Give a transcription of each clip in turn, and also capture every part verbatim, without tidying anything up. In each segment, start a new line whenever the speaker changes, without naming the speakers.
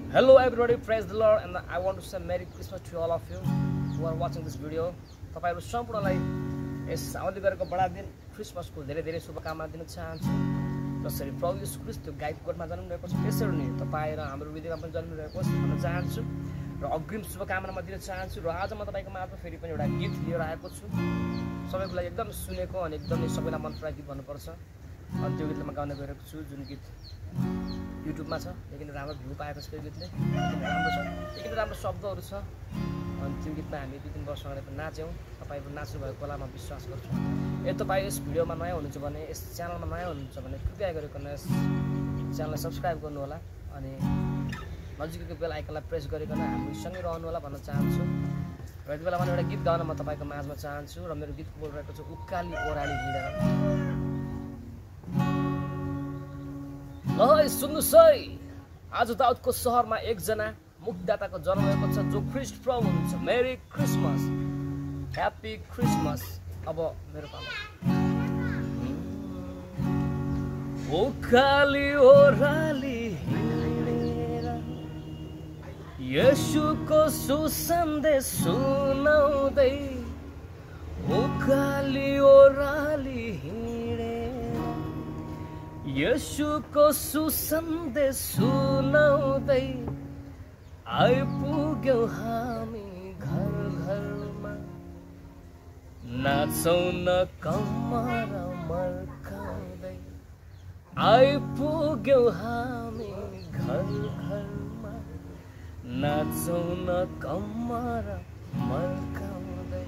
Hello everybody, praise the Lord, and I want to say Merry Christmas to all of you who are watching this video. तपाईहरु सम्पूर्णलाई यस आउँदै गरेको बडा दिन क्रिसमसको धेरै धेरै शुभकामना दिन चाहन्छु। जसरी प्रभु येशू ख्रीष्ट गाईको गोठमा जन्मिरहेको छ त्यसरी नै तपाई र हाम्रो हृदयमा पनि जन्मिरहेको छ भन्न चाहन्छु र अग्रिम शुभकामना म दिन चाहन्छु। र आज म तपाईको माझमा फेरि पनि एउटा गीत लिएर आएको छु। सबैको लागि एकदम सुनेको अनि एकदमै सबैलाई मन परेको गीत भन्नुपर्छ। अनि त्यो गीतले म गाउन गइरहेको छु, जुन गीत युट्युबमा छ, लेकिन राम्रो भ्यू पाएको छ त्यो गीतले, एकदम राम्रो छ, एकदम राम्रो शब्दहरू छ। अनि त्यो गीतमा हामी दुई तीन वर्ष अगाडि पनि नाच्यौँ। तपाईँ पनि नाच्नु भएको होला म विश्वास गर्छु। यदि तपाईँ यस भिडियोमा नयाँ हुनुहुन्छ भने, यस च्यानलमा नयाँ हुनुहुन्छ भने कृपया गरिकन यस च्यानललाई सब्सक्राइब गर्नुहोला अनि नजिकैको बेल आइकनलाई प्रेस गरिकन हामी सँगै रहनु होला भन्न चाहन्छु। र यति बेला म एउटा गीत गाउन म तपाईँको माझमा चाहन्छु र मेरो गीतको बोल रहेको छ उकाली ओह्राली हिँडेर। ल है सुन्नुहोस् है, आज दाउदको सहरमा एकजना मुक्तिदाताको जन्म भएको छ जो ख्रीष्ट प्रभु हुनुहुन्छ। Merry Christmas, happy Christmas. अब मेरो पालो उकाली ओह्राली हिँडेर येशूको सुसन्देश सुनाउँदै, उकाली ओह्राली येशूको सुसन्देश सुनाउँदै आइपुग्यौँ हामी घर घरमा, नाचौँ न कम्मर मर्काउँदै। आइपुग्यौँ हामी घर घरमा, नाचौँ न कम्मर मर्काउँदै।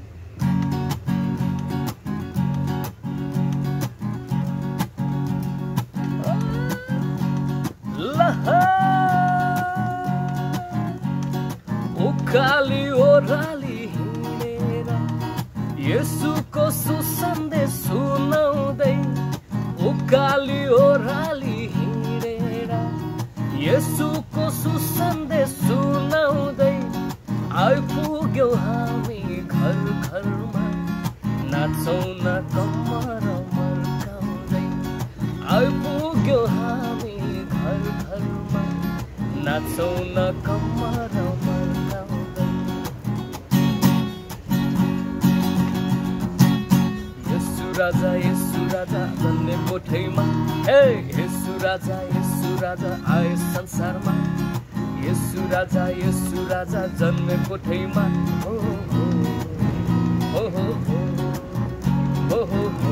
उकाली ओह्राली हिँडेर येशूको सुसन्देश सुनाउँदै, उकाली ओह्राली हिँडेर येशूको सुसन्देश सुनाउँदै आइपुग्यौँ हामी घर घरमा, नाचौँ न कम्मर मर्काउँदै। आइपुग्यौँ हामी घर घरमा, नाचौँ न कम्मर मर्काउँदै। येशू राजा येशू राजा जन्मे कोठैमा, हे येशू राजा येशू राजा आए संसारमा। येशू राजा येशू राजा जन्मे कोठैमा, हो हो हो हो हो हो हो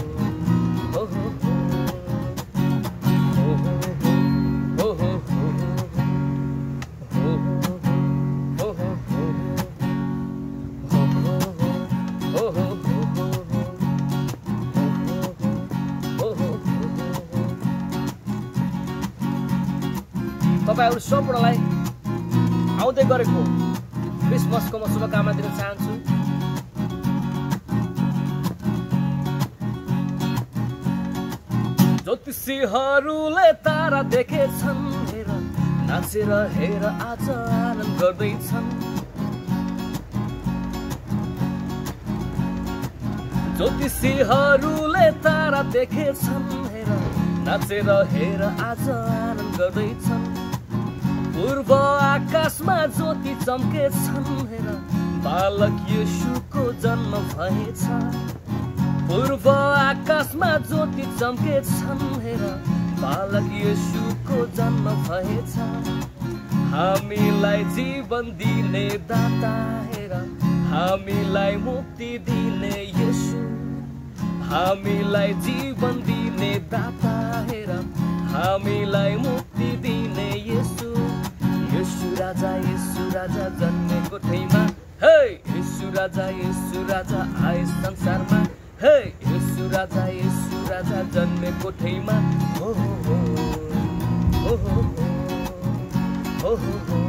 तपाईहरु सम्पूर्णलाई आउँदै गरेको क्रिसमसको म शुभकामना दिन चाहन्छु। ज्योतिषीहरूले तारा देखेछन्, हेर नाचेर हेर आज आनन्द गर्दैछन्। ज्योतिषीहरूले तारा देखेछन्, हेर नाचेर हेर आज आनन्द गर्दैछन्। पूर्व आकाशमा ज्योति चम्केछन्, हेर बालक येशूको जन्म भएछ। पूर्व आकाशमा ज्योति चम्केछन्, हेर बालक येशूको जन्म भएछ। हामीलाई जीवन दिने दाता, हेर हामीलाई मुक्ति दिने येशू। हामीलाई जीवन दिने दाता, हेर हामीलाई मुक्ति दिने येशू। येशू राजा येशू राजा जन्मे कोठैमा, हे येशू राजा येशू राजा आए संसारमा। हे येशू राजा येशू राजा जन्मे कोठैमा, हो हो हो हो हो हो हो हो।